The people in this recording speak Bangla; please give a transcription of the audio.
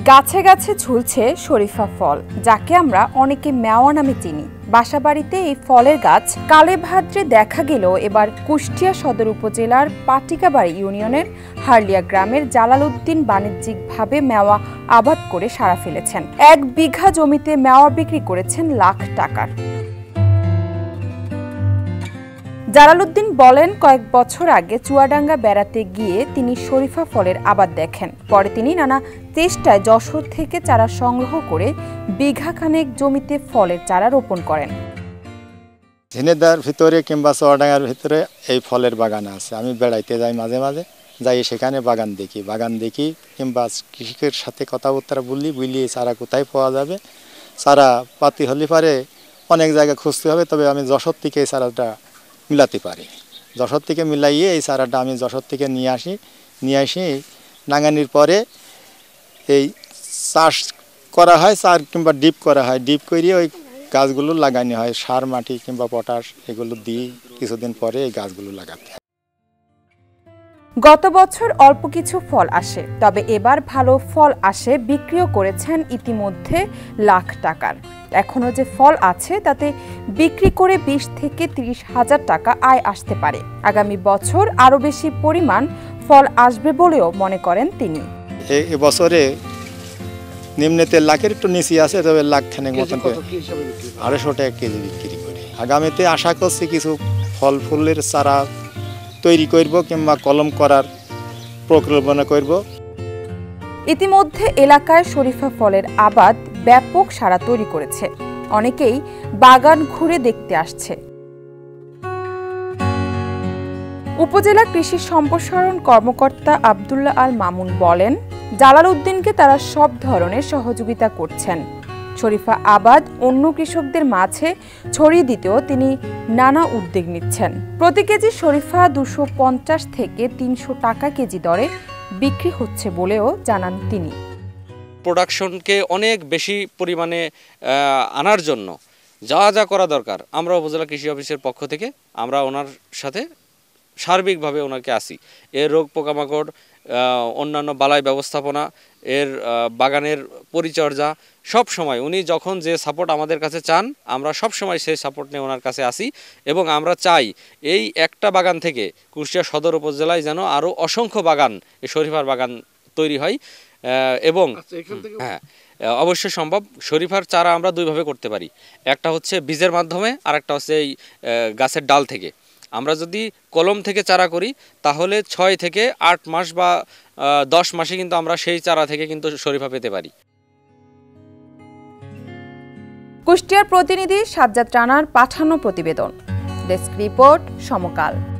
গাছে গাছে ঝুলছে শরীফা ফল, যাকে আমরা অনেকে মেওয়া নামে চিনি। বাসাবাড়িতে এই ফলের গাছ কালে ভাদ্রে দেখা গেলেও এবার কুষ্টিয়া সদর উপজেলার পাটিকাবাড়ি ইউনিয়নের হারলিয়া গ্রামের জালালউদ্দিন বাণিজ্যিকভাবে মেওয়া আবাদ করে সাড়া ফেলেছেন। 1 বিঘা জমিতে মেওয়া বিক্রি করেছেন লাখ টাকার। জালালউদ্দিন বলেন, কয়েক বছর আগে চুয়াডাঙ্গা বেড়াতে গিয়ে তিনি শরীফা ফলের আবাদ দেখেন। পরে তিনি নানা চেষ্টায় যশোর থেকে চারা সংগ্রহ করে বিঘাখানেক জমিতে ফলের চারা রোপণ করেন। ঝিনেদার ভিতরে কিংবা চুয়াডাঙ্গার ভিতরে এই ফলের বাগান আছে। আমি বেড়াইতে যাই মাঝে মাঝে, যাই সেখানে বাগান দেখি কিংবা কৃষকের সাথে কথাবার্তা বলি চারা কোথায় পাওয়া যাবে। চারা পাতি হলে পারে অনেক জায়গায় খুঁজতে হবে, তবে আমি যশোর থেকে এই চারাটা মিলাতে পারি। যশোর থেকে মিলাইয়ে এই চারাটা আমি যশোর থেকে নিয়ে আসি নাঙানির পরে এই চাষ করা হয়, চার কিংবা ডিপ করা হয়। ডিপ করিয়ে ওই গাছগুলো লাগানো হয়, সার মাটি কিংবা পটাশ এগুলো দিয়ে কিছুদিন পরে এই গাছগুলো লাগাতে হয়। গত বছর অল্প কিছু ফল আসে, তবে এবার ভালো ফল আসে। বিক্রিও করেছেন ইতিমধ্যে লাখ টাকার। এখনো যে ফল আছে তাতে বিক্রি করে 20 থেকে 30 হাজার টাকা আয় আসতে পারে। আগামী বছর আরো বেশি পরিমাণ ফল আসবে বলেও মনে করেন তিনি। এই বছরে নিম্নেতে লাখের একটু নিচে আছে, তবে লাখ খানেক মতন 250 টাকা কেজি বিক্রি করে। আগামীতে আশা করছি কিছু ফল ফুলের চারা তৈরি করব কিংবা কলম করার পরিকল্পনা করব। ইতিমধ্যে এলাকায় শরীফা ফলের আবাদ ব্যাপক সাড়া তৈরি করেছে। অনেকেই বাগান ঘুরে দেখতে আসছে। উপজেলা কৃষি সম্প্রসারণ কর্মকর্তা আব্দুল্লাহ আল মামুন বলেন, জালালউদ্দিনকে তারা সব ধরনের সহযোগিতা করছেন। শরীফা আবাদ অন্য কৃষকদের মাঝে ছড়িয়ে দিতেও তিনি নানা উদ্যোগ নিচ্ছেন। প্রতি কেজি শরীফা 250 থেকে 300 টাকা কেজি দরে বিক্রি হচ্ছে বলেও জানান তিনি। প্রোডাকশনকে অনেক বেশি পরিমাণে আনার জন্য যা করা দরকার আমরা উপজেলা কৃষি অফিসের পক্ষ থেকে আমরা ওনার সাথে সার্বিকভাবে ওনাকে আসি। এর রোগ পোকামাকড়, অন্যান্য বালাই ব্যবস্থাপনা, এর বাগানের পরিচর্যা সব সময় উনি যখন যে সাপোর্ট আমাদের কাছে চান আমরা সব সময় সেই সাপোর্ট নিয়ে ওনার কাছে আসি। এবং আমরা চাই এই একটা বাগান থেকে কুষ্টিয়া সদর উপজেলায় যেন আরও অসংখ্য বাগান, এই শরীফার বাগান তৈরি হয়। এবং হ্যাঁ, অবশ্যই সম্ভব। শরীফার চারা আমরা দুইভাবে করতে পারি, একটা হচ্ছে বীজের মাধ্যমে, আর একটা হচ্ছে এই গাছের ডাল থেকে। আমরা যদি কলম থেকে চারা করি তাহলে 6 থেকে 8 মাস বা 10 মাসে কিন্তু আমরা সেই চারা থেকে কিন্তু শরীফা পেতে পারি। কুষ্টিয়ার প্রতিনিধি সাজ্জাদ রানার পাঠানো প্রতিবেদন। ডেস্ক রিপোর্ট, সমকাল।